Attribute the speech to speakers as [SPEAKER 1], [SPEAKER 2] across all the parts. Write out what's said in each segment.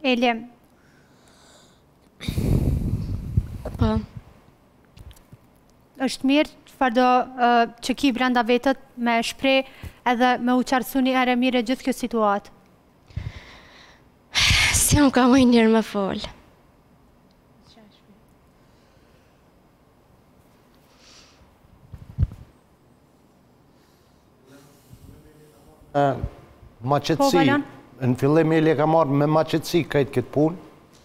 [SPEAKER 1] Elje.
[SPEAKER 2] Po.
[SPEAKER 1] Është mirë çfarë do që ki brenda vetët me shpreh edhe me u qartësu një herë mire gjithë kjo situatë.
[SPEAKER 2] Si unë ka mëj njërë me folë.
[SPEAKER 3] Ma qëtësi, në fillim Elje ka marrë me ma qëtësi këtë këtë punë,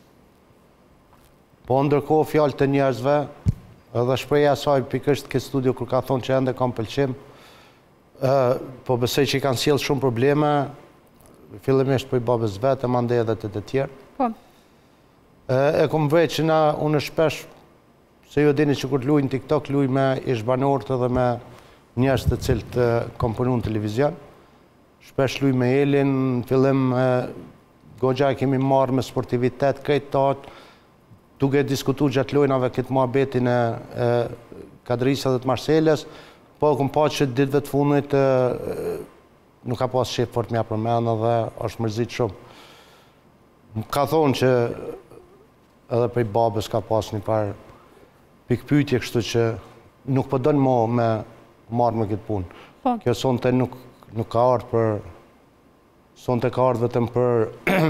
[SPEAKER 3] po ndërkohë fjallë të njerëzve, edhe shpreja saj pikërisht këtë studio kur ka thonë që ende kam pëlqim, po besoj që i kanë sjellë shumë probleme, fillimisht për i babës vetë, mande edhe të tjerë.
[SPEAKER 1] Po.
[SPEAKER 3] E kom vej që na unë shpesh, se jo dini që kur luj në TikTok, luj me ishbanorët edhe me njerëz të cilët kom punu në televizion. Shpesh luj me Elin, në fillim goxha e kemi marrë me sportivitet, këtë tatë, duke diskutu gjatë lojnave këtë muhabetin e Kadrisë dhe të Marseles, po kom pa që ditëve të fundit nuk ka pas shef fort mja përmendë dhe është mërzit shumë. Më ka thonë që edhe prej babës ka pas një par pikpytje kështu që nuk përdojnë mo me marrë me këtë punë. Kjo sonte nuk ka ardhë për... Sonte ka ardhë vetëm për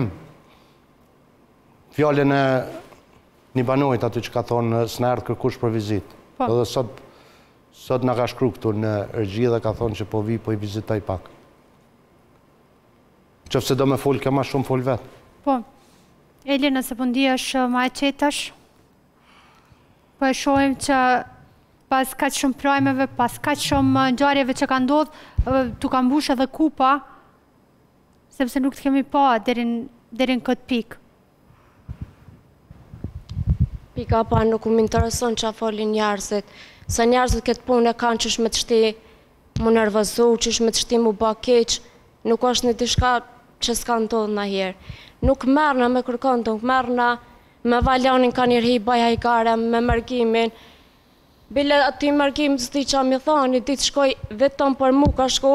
[SPEAKER 3] fjallën e një banojt aty që ka thonë së në erdhë kërkush për vizit. Edhe sot nga ka shkru këtu në Ergji dhe ka thonë që po vi, po i vizitoj pak. Qëfë se do me folë, ka ma shumë folë vetë.
[SPEAKER 1] Po, Elje, nëse po ndi është ma e qetash, po e shohim që pas kaq shumë prajmeve, pas kaq shumë ngjarjeve që ka ndodhë, tu ka mbush edhe kupa, sepse nuk të kemi pa derin këtë pikë.
[SPEAKER 2] Pika pa nuk më intereson që a folin njerëzit, se njerëzit këtë punë e kanë që shme të shti mu nervëzu, që shme të shti mu ba keq, nuk është një dishka që s'ka ndodhë në herë. Nuk merna me kërkon, nuk merna me valjanin ka njërhi baj hajkare, me mërgimin. Bile aty mërgim zdi që a mi thani, ditë shkoj vetëm për mu ka shku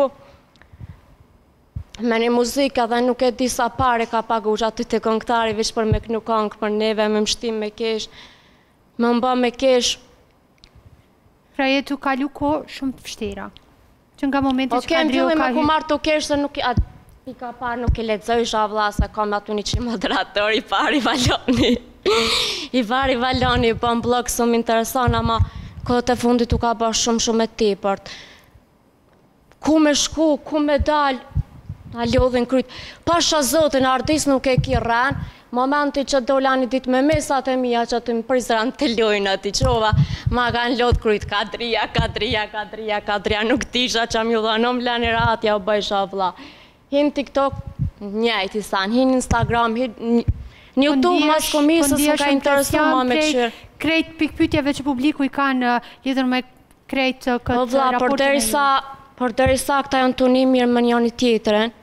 [SPEAKER 2] me një muzika dhe nuk e di sa pare ka pagu që aty të këngëtari, vish për me kënu këngë për neve, me mështim me kesh, me mba me kesh.
[SPEAKER 1] Pra jetu kalu ko shumë të vështira. Që nga momenti që ka driu ka...
[SPEAKER 2] me ku marrë të kesh se nuk... Pika parë nuk i lexoj shavla se kam atu një që moderator i pari Valoni. I pari Valoni, po në blog shumë intereson, ama kohët e fundit u ka bërë shumë e tepërt. Ku me shku, ku me dal, a lodhin kryt. Pasha zotin, artist nuk e ki rran, momenti që dola një dit me mesat e mija që të më prizran të lojnë ati qova, ma kanë lodh kryt, Kadria, nuk tisha që më ju dhanom lani ratja u bëj shavla. Hin TikTok, njajt i san, hin Instagram, hin një YouTube mas komisës më ka interesu ma me qërë.
[SPEAKER 1] Krejt pikpytjeve që publiku i kanë lidhur me krejt këtë raportin e një.
[SPEAKER 2] Por derisa këta janë të një mirë më njëni tjetëren,